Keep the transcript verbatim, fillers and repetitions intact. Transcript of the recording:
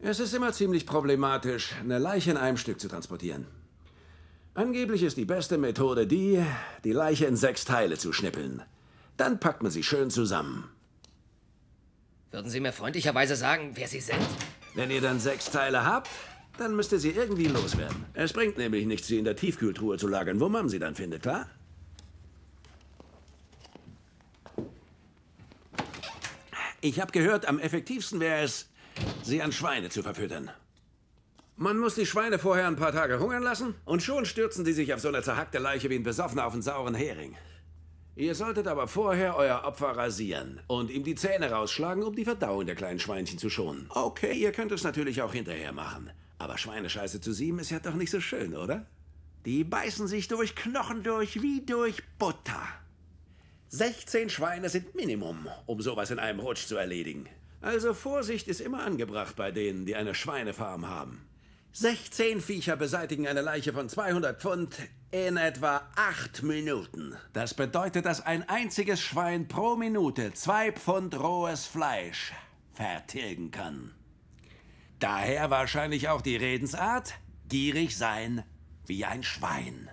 Es ist immer ziemlich problematisch, eine Leiche in einem Stück zu transportieren. Angeblich ist die beste Methode die, die Leiche in sechs Teile zu schnippeln. Dann packt man sie schön zusammen. Würden Sie mir freundlicherweise sagen, wer Sie sind? Wenn ihr dann sechs Teile habt, dann müsst ihr sie irgendwie loswerden. Es bringt nämlich nichts, sie in der Tiefkühltruhe zu lagern, wo man sie dann findet, klar? Ich habe gehört, am effektivsten wäre es, sie an Schweine zu verfüttern. Man muss die Schweine vorher ein paar Tage hungern lassen und schon stürzen die sich auf so eine zerhackte Leiche wie ein Besoffener auf einen sauren Hering. Ihr solltet aber vorher euer Opfer rasieren und ihm die Zähne rausschlagen, um die Verdauung der kleinen Schweinchen zu schonen. Okay, ihr könnt es natürlich auch hinterher machen. Aber Schweinescheiße zu sieben ist ja doch nicht so schön, oder? Die beißen sich durch Knochen durch wie durch Butter. sechzehn Schweine sind Minimum, um sowas in einem Rutsch zu erledigen. Also Vorsicht ist immer angebracht bei denen, die eine Schweinefarm haben. sechzehn Viecher beseitigen eine Leiche von zweihundert Pfund in etwa acht Minuten. Das bedeutet, dass ein einziges Schwein pro Minute zwei Pfund rohes Fleisch vertilgen kann. Daher wahrscheinlich auch die Redensart, gierig sein wie ein Schwein.